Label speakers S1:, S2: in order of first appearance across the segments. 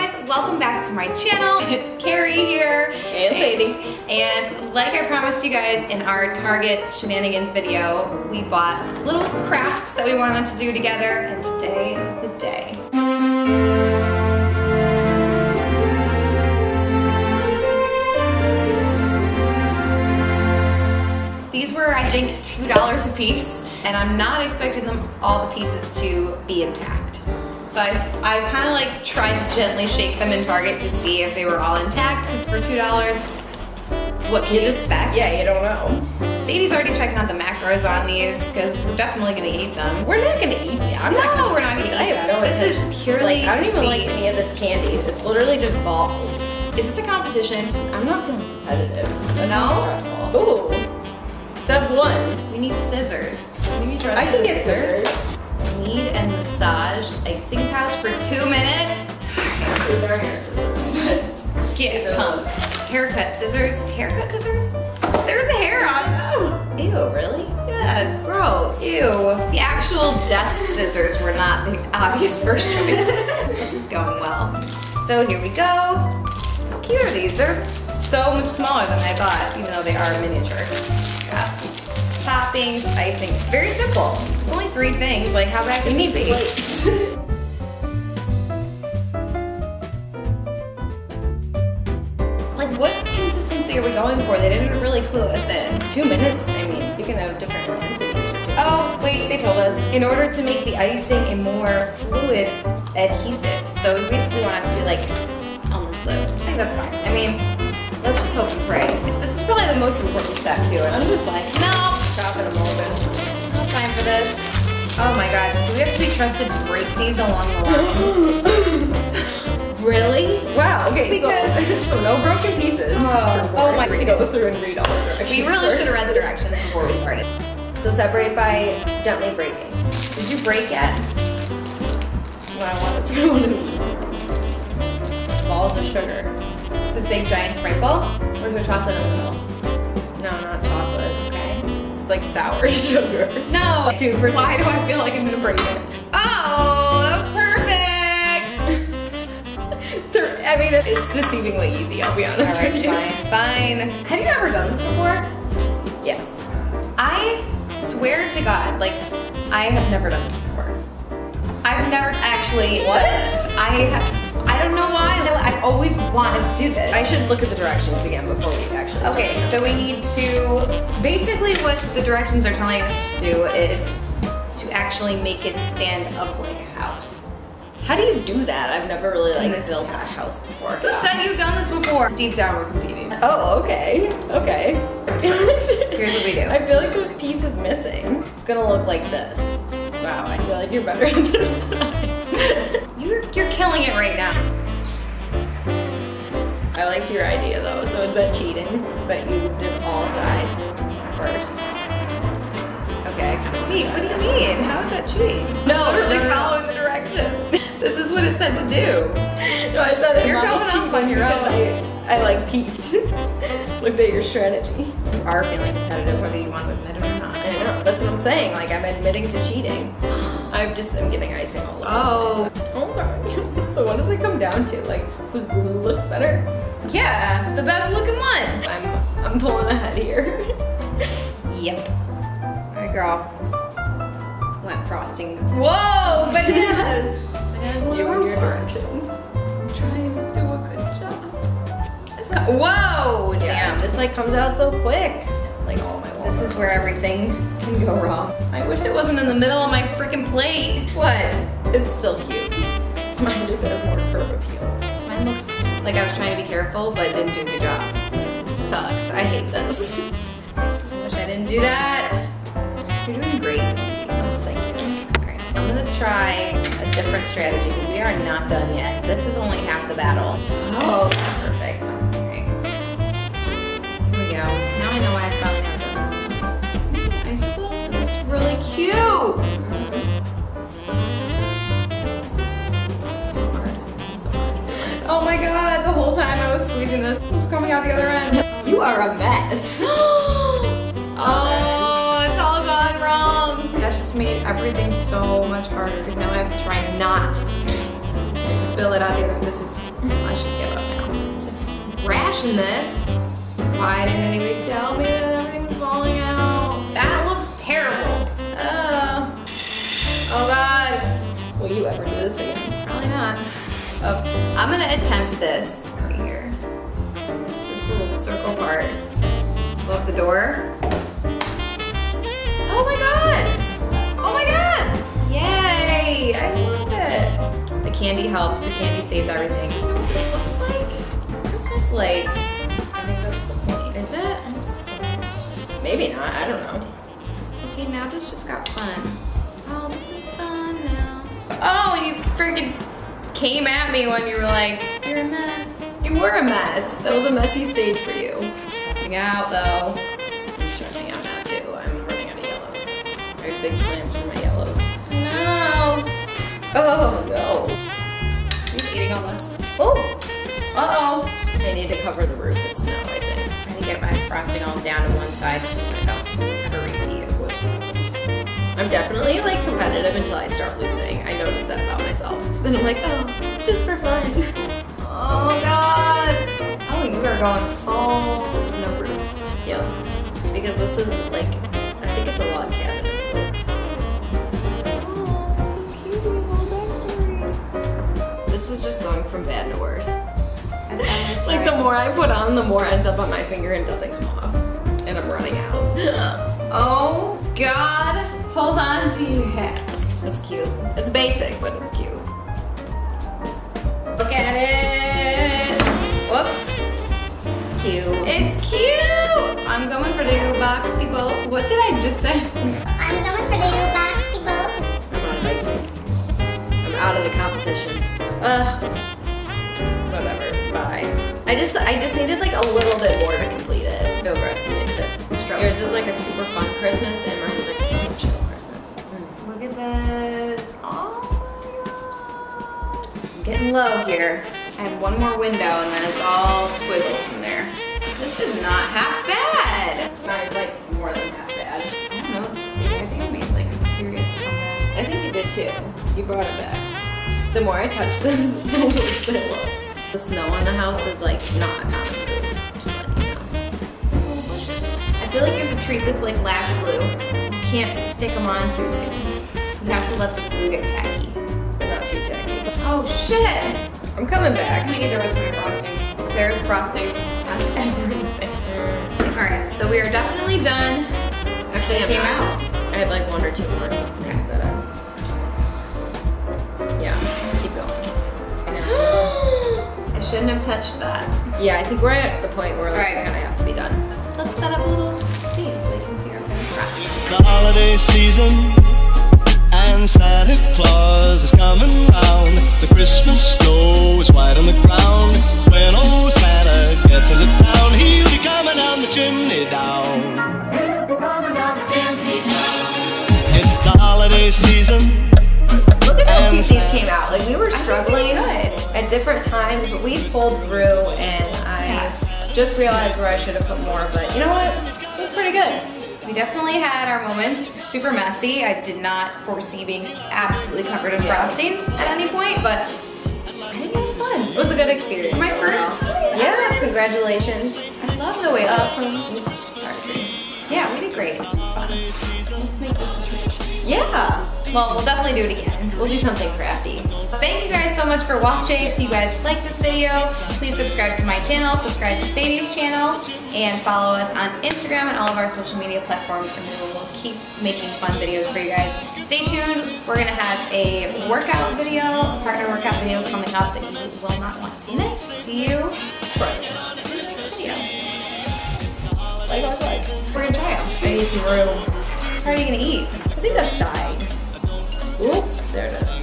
S1: guys, welcome back to my channel. It's Carrie here.
S2: And Sadie.
S1: And like I promised you guys in our Target shenanigans video, we bought little crafts that we wanted to do together, and today is the day. These were, I think, $2 a piece, and I'm not expecting all the pieces to be intact. So I kind of like tried to gently shake them in Target to see if they were all intact, because for $2, what can you expect?
S2: Yeah, you don't know.
S1: Sadie's already checking out the macros on these, because we're definitely gonna eat them.
S2: We're not gonna eat them.
S1: We're not gonna eat them. This is purely
S2: I don't even like any of this candy. It's literally just balls.
S1: Is this a competition?
S2: I'm not competitive. That
S1: No?
S2: sounds stressful. Ooh. Step 1.
S1: We need scissors. We need
S2: I can get scissors.
S1: Knead and massage icing pouch for 2 minutes.
S2: These are hair scissors.
S1: Get pumped. Haircut scissors. Haircut scissors? There's a hair on them.
S2: Ew, really?
S1: Yes.
S2: Gross.
S1: Ew. The actual desk scissors were not the obvious first choice. This is going well. So here we go. How cute are these? They're so much smaller than I thought, even though they are miniature. Got toppings, icing. Very simple. It's only 3 things. Like, how bad can
S2: We
S1: these
S2: need
S1: be?
S2: plates.
S1: Like, what consistency are we going for? They didn't really clue us in.
S2: 2 minutes? I mean, you can have different intensities.
S1: Oh, wait, they told us. In order to make the icing a more fluid adhesive. So we basically want it to be like almond glue. I think that's fine. I mean, let's just hope and pray. This is probably the most important step to it. I'm just like, no,
S2: Chopping them open.
S1: no time for this. Oh my God, do we have to be trusted to break these along the lines?
S2: Really? Wow, okay,
S1: Because-
S2: so no broken pieces.
S1: Oh my-
S2: We go through and read all the directions.
S1: We really should have read the
S2: first.
S1: directions before we started.
S2: So separate by gently breaking.
S1: Did you break yet?
S2: When I want to throw one of these. Balls of sugar.
S1: It's a big giant sprinkle? Or is there chocolate in the middle?
S2: No, not chocolate.
S1: Okay.
S2: It's like sour sugar.
S1: No!
S2: 2 for 2.
S1: Why do I feel like I'm gonna break it? Oh, that was perfect!
S2: I mean, it's deceivingly easy, I'll be honest with you.
S1: Fine. Have you ever done this before?
S2: Yes.
S1: I swear to God, like, I have never done this before. I've never actually
S2: What?
S1: done this. I don't know why, though. I've always wanted to do this.
S2: I should look at the directions again before we actually start.
S1: Okay, so we need to, basically what the directions are telling us to do is to actually make it stand up like a house.
S2: How do you do that? I've never really
S1: And
S2: like
S1: this
S2: built
S1: is
S2: a
S1: how.
S2: house before.
S1: Who said you've done this before? Deep down, we're competing.
S2: Oh, okay. Okay.
S1: Here's what we do.
S2: I feel like there's pieces missing. It's gonna look like this. Wow, I feel like you're better at this than I am.
S1: You're killing it right now.
S2: I liked your idea though. So is that cheating? That you did all sides first?
S1: Okay. Wait, what do you mean? How is that cheating?
S2: No,
S1: Literally
S2: no, no.
S1: following the directions. This is what it said to do.
S2: No, I said it.
S1: You're
S2: not
S1: going off
S2: cheating
S1: on your
S2: because
S1: own.
S2: I like peeked. Looked at your strategy.
S1: You are feeling competitive whether you want to admit it or not.
S2: I know, that's what I'm saying. Like, I'm admitting to cheating. I'm getting icing all over
S1: Oh.
S2: the place. Oh my. So what does it come down to? Like, whose glue looks better?
S1: Yeah, the best looking one.
S2: I'm pulling ahead here.
S1: Yep. All right, girl. Went frosting. Whoa, bananas!
S2: You and your directions.
S1: Trying to do a good job. Whoa,
S2: Yeah,
S1: damn.
S2: it just like comes out so quick. Like all my walls.
S1: This is where everything can go wrong. I wish it wasn't in the middle of my freaking plate. What?
S2: It's still cute. Mine just has more curve appeal.
S1: Mine looks like I was trying to be careful, but didn't do a good job.
S2: It sucks. I hate this.
S1: I wish I didn't do that. You're doing great, Sadie.
S2: Oh, thank you.
S1: All right, I'm gonna try a different strategy because we are not done yet. This is only half the battle. Oh, perfect. All right. Here we go. Now I know why I've probably never done this one. I suppose because it's really cute. This is so hard. This is so hard. Oh my God, the whole time I was squeezing this, it was coming out the other end.
S2: You are a mess.
S1: Oh, it's all gone wrong. That just made everything so much harder because now I have to try not to spill it out the other. This is
S2: I should give up now. Just ration this. Why didn't anybody tell me that everything was falling out?
S1: That looks terrible. Oh God.
S2: Will you ever do this again?
S1: Probably not. Oh, I'm gonna attempt this right here. This little circle part above the door. Oh my God! Oh my God! Yay! I love it. The candy helps. The candy saves everything. This looks like Christmas lights. I think that's the point. Is it? I'm so...
S2: Maybe not. I don't know.
S1: Okay, now this just got fun. Oh, this is fun now. Oh, you freaking came at me when you were like, you're a mess.
S2: You were a mess. That was a messy stage for you.
S1: Stressing out though.
S2: I'm stressing out now too. I'm running out of yellows. I have big plans for my yellows.
S1: No.
S2: Oh no.
S1: He's eating all that.
S2: Oh. Uh-oh. I need to cover the roof in snow, I think.
S1: I need to get my frosting all down to one side so I don't ever repeat of what's happened.
S2: I'm definitely like competitive until I start losing. I notice that about myself. Then I'm like, oh, it's just for fun.
S1: Oh God. Oh, you are going full snow roof.
S2: Yep. Because this is like, I think it's a log cabin.
S1: Oh, that's so cute. We have a backstory.
S2: This is just going from bad to worse.
S1: Like
S2: The more I put on, the more ends up on my finger and doesn't come off. And I'm running out.
S1: Oh God. Hold on to your hats.
S2: That's cute. It's basic, but it's cute.
S1: Look at it. Whoops.
S2: Cute.
S1: It's cute. I'm going for the box, people. What did I just say?
S3: I'm going for the box, people.
S2: I'm not basic. I'm out of the competition. Whatever. Bye. I just needed like a little bit more to complete it. Overestimated it. Yours is like a super fun Christmas, and mine's like a super chill Christmas.
S1: Look at this. Oh my God.
S2: I'm getting low here.
S1: I have one more window and then it's all squiggles from there. This is not half bad.
S2: Mine's like more than half bad.
S1: I don't know. See, I think I made like a serious comeback.
S2: I think you did too. You brought it back. The more I touch this, the worse it looks. The snow on the house is like not on the roof. Just letting you know.
S1: I feel like you have to treat this like lash glue. You can't stick them on too soon. You have to let the glue get tacky.
S2: But not too tacky.
S1: Oh shit!
S2: I'm coming
S1: I'm
S2: back.
S1: gonna get the rest of my frosting. There's frosting on everything. Alright, so we are definitely done.
S2: Actually,
S1: It
S2: I'm
S1: came
S2: not.
S1: out.
S2: I have like one or two more things that I. Yeah, keep going.
S1: I shouldn't have touched that.
S2: Yeah, I think we're at the point where like,
S1: Alright.
S2: we're gonna have to be done.
S1: Let's set up a little scene so they can see our finished product.
S4: It's the holiday season, and Santa Claus is coming round. The Christmas snow is white on the ground. When old Santa gets into town, he'll be coming down the chimney down. It's the holiday season.
S2: Look at how cute these
S4: And-
S2: came out. Like we were struggling
S1: good.
S2: at different times, but we pulled through, and I just realized where I should have put more. But you know what? It was pretty good.
S1: We definitely had our moments. Super messy. I did not foresee being absolutely covered in frosting at any point, but I think it was fun.
S2: It was a good experience.
S1: My first.
S2: Yeah, congratulations.
S1: I love the way that.
S2: Sorry.
S1: Yeah, we did great. It was fun. Let's make this a treat.
S2: Yeah,
S1: Well, we'll definitely do it again.
S2: we'll do something crafty.
S1: Thank you guys so much for watching. If you guys like this video, please subscribe to my channel, subscribe to Sadie's channel, and follow us on Instagram and all of our social media platforms, and we will keep making fun videos for you guys. Stay tuned. We're going to have a workout video, a partner workout video coming up that you will not want to miss. See you shortly.
S2: Like.
S1: We're going to try them.
S2: I need some room.
S1: How are you going to eat?
S2: I think a side. Oop, there it is.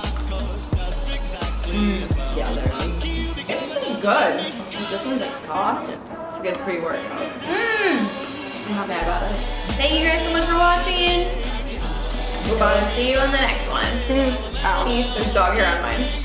S2: Yeah, there it is.
S1: It's good.
S2: This one's like soft. It's a good pre-workout.
S1: I'm not bad about this. Thank you guys so much for watching. We'll see you in the next one.
S2: Ow.
S1: Peace. There's dog hair on mine.